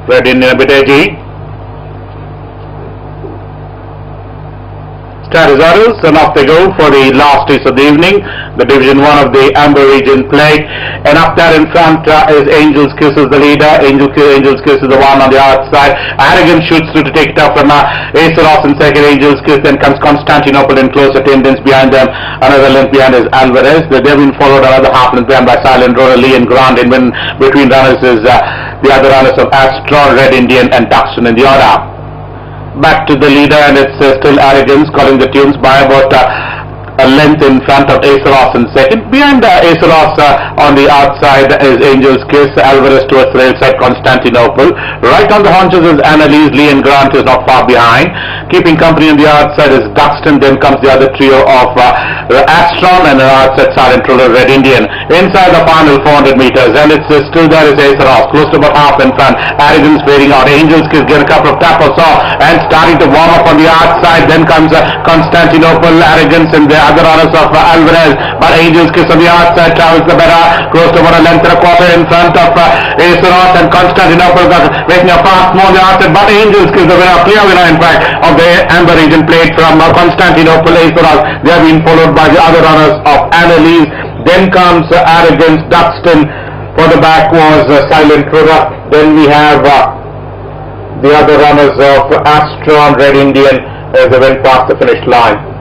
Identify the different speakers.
Speaker 1: Red Indian a bit edgy. Start results, and off they go for the last race of the evening, the Division 1 of the Amber region play. And up there in front is Angel's Kiss is the leader. Angel's Kiss is the one on the outside. Arrogant shoots through to take it up from Aceros in second. Angel's Kiss, then comes Constantinople in close attendance behind them. Another length behind is Alvarez. They've been followed another half length behind by Silent Roller, Lee and Grant. And between runners is the other runners of Astron, Red Indian and Duxton in the order. Back to the leader, and it's still Arrogance calling the tunes by about a length in front of Aceros in second. Behind Aceros on the outside is Angel's Kiss, Alvarez towards the rail side, Constantinople. Right on the haunches is Annalise, Lee and Grant is not far behind. Keeping company on the outside is Duxton, then comes the other trio of Astron, and outside Silent Roller, Red Indian. Inside the final 400 meters, and it's still there is Aceros, close to about half in front. Arrogance fading out. Angel's Kiss get a couple of tap or so, and starting to warm up on the outside. Then comes Constantinople, Arrogance, and the other runners of Alvarez, but Angel's Kiss on the outside travels the better, close to about a length and a quarter in front of Aceros, and Constantinople making a fast move on the outside, but Angel's Kiss the winner, clear winner in fact of the Amber region plate from Constantinople. Aceros, they have been followed by the other runners of Annalise. Then comes Arrogance, Duxton. For the back was Silent Roller. Then we have the other runners of Astron, Red Indian as they went past the finish line.